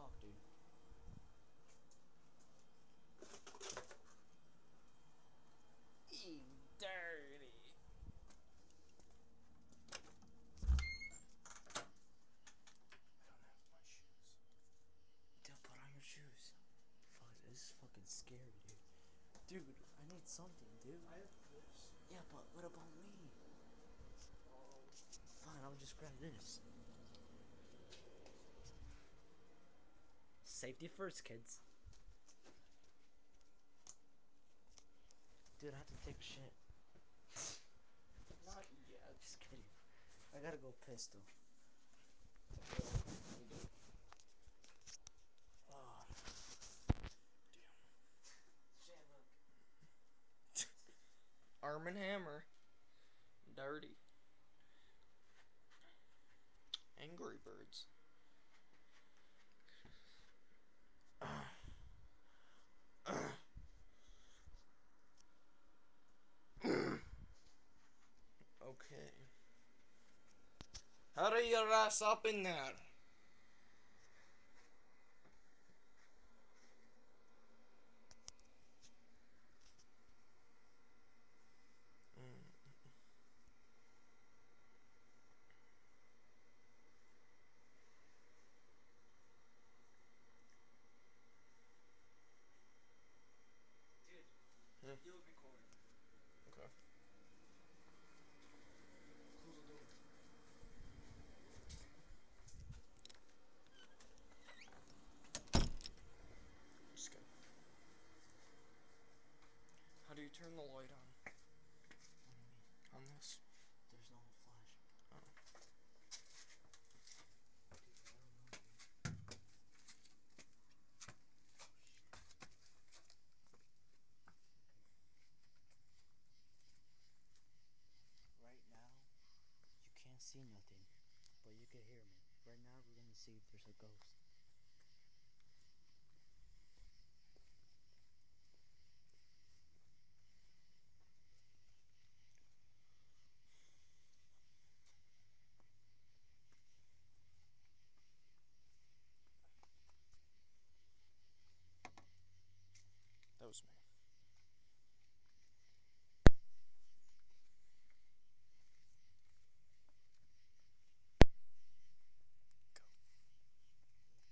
talk, dude. You dirty. I don't have my shoes. Dude, put on your shoes. Fuck, this is fucking scary, dude. Dude, I need something, dude. I have this. Yeah, but what about me? Fine, I'll just grab this. Safety first, kids. Dude, I have to take a shit. Not yet. Just kidding. I gotta go piss though. Oh. Damn. Shit, look. Arm and Hammer. Dirty. Angry Birds. Okay. Hurry your ass up in there. Dude, you'll record. Okay. Close the door. Just go. How do you turn the light on? What do you mean? On this? There's no flash. Oh. Dude, I don't know, dude. Right now, you can't see nothing, but you can hear me. Right now, we're gonna see if there's a ghost. That was me. Go.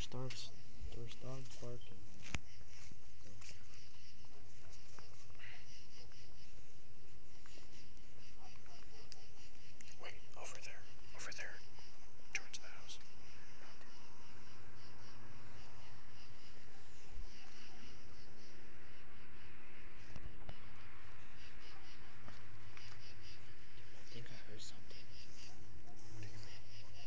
There's dogs barking. Wait, over there. Over there. Towards the house. I think I heard something. What do you mean?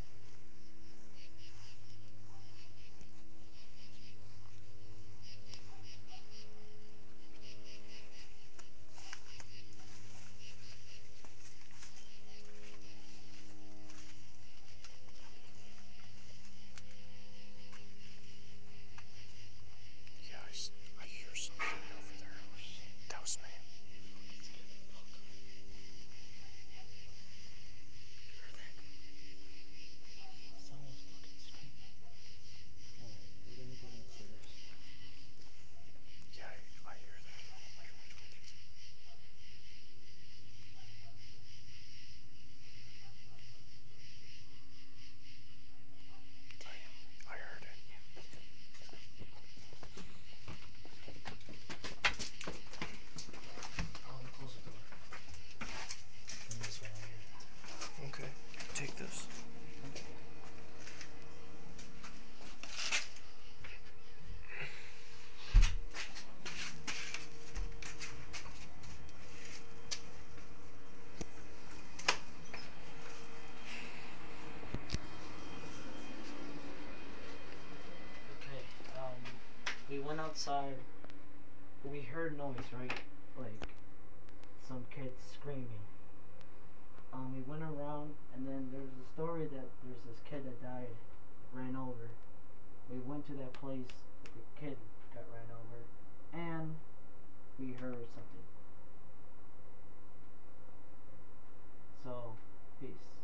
Yeah, I hear something over there. That was me. Someone's fucking screaming. Alright, we're gonna go upstairs. Yeah, I hear that. I heard it. Close the door. Bring this one out here. Okay, take this. Okay, we went outside. We heard noise, right? Like some kids screaming. We went around, and then there's a story that there's this kid that died, ran over. We went to that place, the kid got ran over, and we heard something. So, peace.